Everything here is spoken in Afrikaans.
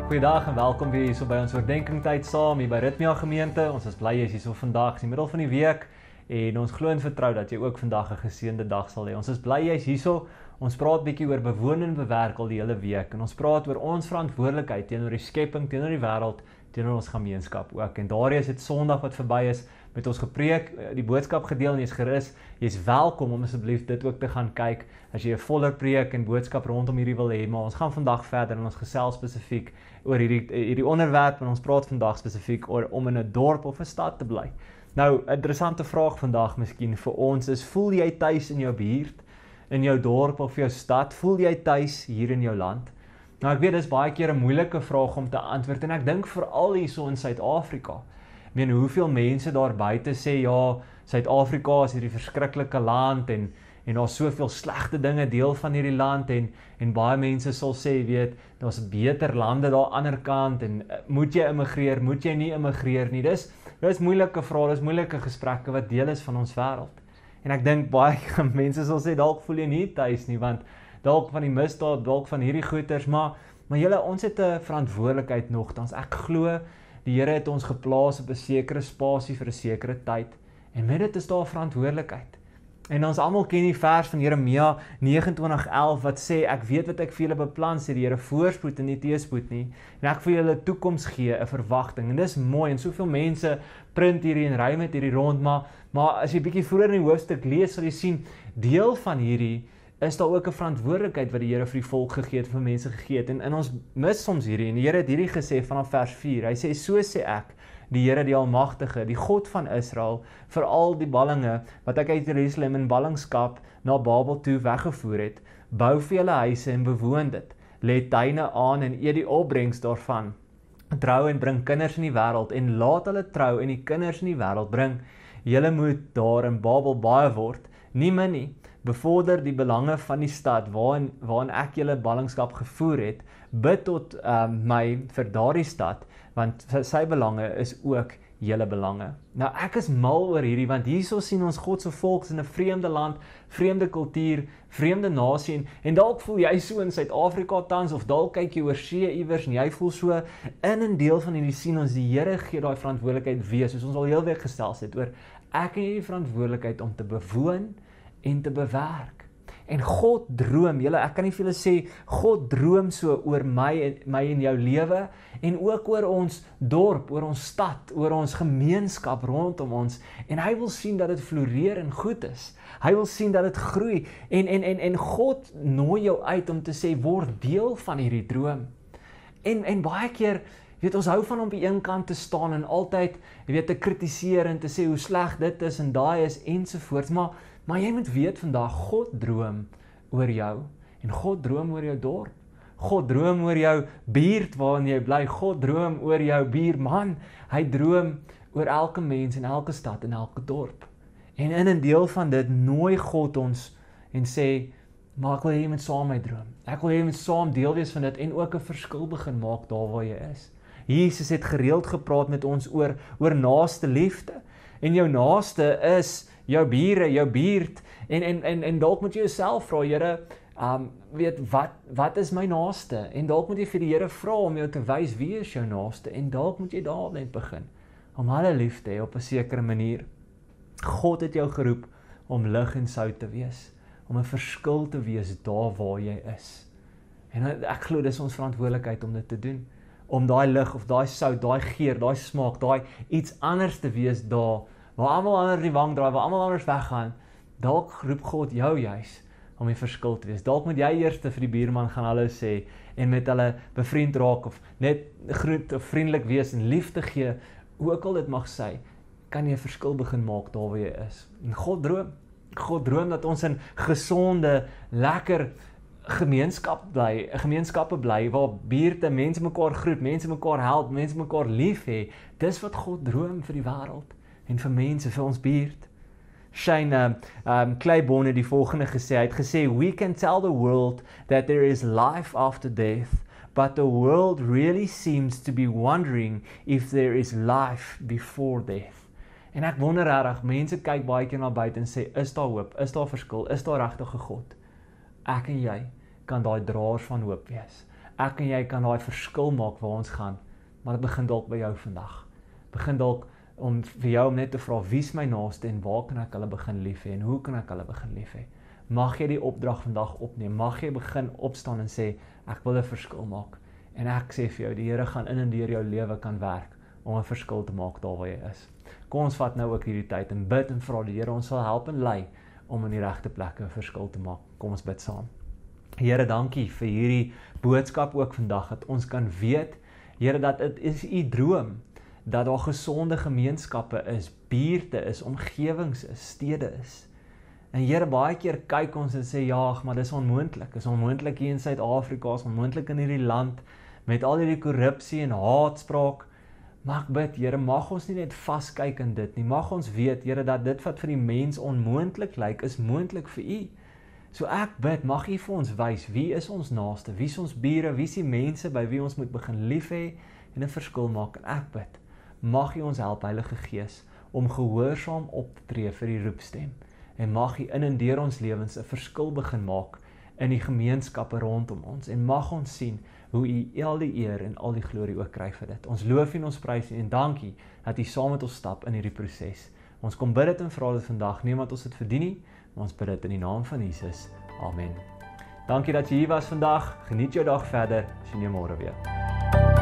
Goeiedag en welkom weer hier by ons oordenking tyd saam hier by Ritmia gemeente. Ons is bly jy is hier vandag, is die middel van die week en ons glo en vertrou dat jy ook vandag 'n geseënde dag sal hê. Ons is bly jy is hier. Ons praat bietjie oor bewoon en bewerk al die hele week en ons praat oor ons verantwoordelikheid teenoor die skepping, teenoor die wêreld, teenoor ons gemeenskap ook. En daardie is dit Sondag wat verby is met ons gepreek, die boodskap gedeel en jy's gerus. Jy's welkom om asseblief dit ook te gaan kyk as jy 'n voller preek en boodskap rondom hierdie wil hê, maar ons gaan vandag verder en ons gesels spesifiek oor hierdie onderwerp en ons praat vandag spesifiek oor om in 'n dorp of 'n stad te bly. Nou, 'n interessante vraag vandag miskien vir ons is, voel jy tuis in jou buurt, in jou dorp of jou stad? Voel jy tuis hier in jou land? Nou, ek weet dis baie keer 'n moeilike vraag om te antwoord en ek dink veral hierso in Suid-Afrika. Ek meen, hoeveel mense daar buite sê, ja, Suid-Afrika is hierdie verskriklike land en daar's soveel slegte dinge deel van hierdie land en baie mense sal sê, weet, daar's beter lande daar ander kant en moet jy immigreer, moet jy nie immigreer nie. Dis moeilike vrae, dis moeilike gesprekke wat deel is van ons wêreld. En ek dink baie mense sal sê, dalk voel jy nie tuis nie, want dalk van die misdaad, dalk van hierdie goeters, maar julle, ons het 'n verantwoordelikheid nogtans. Ek glo die Here het ons geplaas op 'n sekere spasie vir 'n sekere tyd en met dit is daar 'n verantwoordelikheid. En ons almal ken die vers van Ritmia 29:11 wat sê, ek weet wat ek vir julle beplan, sê die Here, voorspoed en nie teëspoed nie. En ek vir julle 'n toekoms gee, 'n verwagting. En dis mooi en soveel mense print hierdie en ry met hierdie rond, maar as jy bietjie vroeër in die hoofstuk lees, sal jy sien, deel van hierdie is daar ook 'n verantwoordelikheid wat die Here vir die volk gegee het, vir mense gegee het. En ons mis soms hierdie, en die Here het hierdie gesê vanaf vers 4. Hy sê, so sê ek, die Here die Almagtige, die God van Israel, vir al die ballinge wat ek uit Jerusalem in ballingskap na Babel toe weggevoer het, bou vir julle huise en bewoon dit, lê tuine aan en eet die opbrengs daarvan, trou en bring kinders in die wêreld en laat hulle trou en die kinders in die wêreld bring. Julle moet daar in Babel baie word, nie min nie, bevorder die belange van die stad waarin ek julle ballingskap gevoer het, bid tot my vir daardie stad, want sy belange is ook julle belange. Nou ek is mal oor hierdie, want hierso sien ons God se volk in 'n vreemde land, vreemde kultuur, vreemde nasie, en dalk voel jy so in Suid-Afrika tans, of dalk kyk jy oor see iewers, en jy voel so, in 'n deel van hierdie sien ons, die Here gee daai verantwoordelikheid wees, soos ons al heel week gesels het, oor ek en die verantwoordelikheid om te bewoon en te bewerk. En God droom, julle, ek kan nie vir julle sê, God droom so oor my en jou lewe, en ook oor ons dorp, oor ons stad, oor ons gemeenskap rondom ons, en hy wil sien dat dit floreer en goed is. Hy wil sien dat dit groei, en God nooi jou uit om te sê, word deel van hierdie droom. En baie keer, weet, ons hou van op die een kant te staan en altyd, weet, te kritiseer en te sê hoe sleg dit is en daai is ensovoorts, maar jy moet weet vandag, God droom oor jou en God droom oor jou dorp. God droom oor jou buurt waarin jy bly. God droom oor jou buurman. Hy droom oor elke mens en elke stad en elke dorp. En in 'n deel van dit nooi God ons en sê, maar ek wil hê jy moet saam my droom. Ek wil hê jy moet saam deel wees van dit en ook 'n verskil begin maak daar waar jy is. Jesus het gereeld gepraat met ons oor naaste liefde. En jou naaste is jou bure, jou buurt, en dalk moet jy jouself vra, Here, weet, wat is my naaste? En dalk moet jy vir die Here vra om jou te wys wie is jou naaste, en dalk moet jy daar net begin, om hulle lief te hê op 'n sekere manier. God het jou geroep om lig en sout te wees, om 'n verskil te wees daar waar jy is. En ek glo dis ons verantwoordelikheid om dit te doen, om daai lig of daai sout, daai geur, daai smaak, daai iets anders te wees daar, waar almal anders die wang draai, waar almal anders weggaan. Dalk roep God jou juis om 'n verskil te wees. Dalk moet jy eers vir die buurman gaan hallo sê en met hulle bevriend raak of net groet of vriendelik wees en liefde gee, hoe ook al dit mag sy, kan jy 'n verskil begin maak daar waar jy is. En God droom dat ons in gesonde, lekker gemeenskappe bly, waar buurte, mense mekaar groet, mense mekaar help, mense mekaar lief hê. Dis wat God droom vir die wêreld en vir mense, vir ons buurt. Shane Claiborne het die volgende gesê, hy het gesê, we can tell the world that there is life after death, but the world really seems to be wondering if there is life before death. En ek wonder regtig, mense kyk baie keer na buite en sê, is daar hoop, is daar verskil, is daar regtig 'n God? Ek en jy kan daai draers van hoop wees. Ek en jy kan daai verskil maak waar ons gaan, maar dit begin dalk by jou vandag. Begin dalk om vir jou om net te vra, wie is my naaste en waar kan ek hulle begin lief hê en hoe kan ek hulle begin lief hê? Mag jy die opdrag vandag opneem, mag jy begin opstaan en sê, ek wil 'n verskil maak. En ek sê vir jou, die Here gaan in en deur jou lewe kan werk om 'n verskil te maak daar waar jy is. Kom ons vat nou ook hierdie tyd en bid en vra die Here ons sal help en lei om in die regte plekke 'n verskil te maak. Kom ons bid saam. Here, dankie vir hierdie boodskap ook vandag, dat ons kan weet, Here, dat dit is u droom, dat daar gesonde gemeenskappe is, buurte is, omgewings is, stede is. En Here, baie keer kyk ons en sê, ja, maar dis onmoontlik. Dis onmoontlik hier in Suid-Afrika, is onmoontlik in hierdie land, met al hierdie korrupsie en haatspraak. Maar ek bid, Here, mag ons nie net vaskyk in dit nie. Mag ons weet, Here, dat dit wat vir die mens onmoontlik lyk, is moontlik vir u. So ek bid, mag u vir ons wys, wie is ons naaste, wie is ons bure, wie is die mense by wie ons moet begin lief hê en 'n verskil maak. En ek bid, mag u ons help, Heilige Gees, om gehoorsaam op te tree vir die roepstem. En mag u in en deur ons lewens 'n verskil begin maak in die gemeenskappe rondom ons. En mag ons sien hoe u al die eer en al die glorie ook kry vir dit. Ons loof en ons prys en dankie dat u saam met ons stap in hierdie proses. Ons kom bid dit en vra dit vandag, nie omdat ons dit verdien nie, maar ons bid dit in die naam van Jesus. Amen. Dankie dat jy hier was vandag. Geniet jou dag verder. Sien jou môre weer.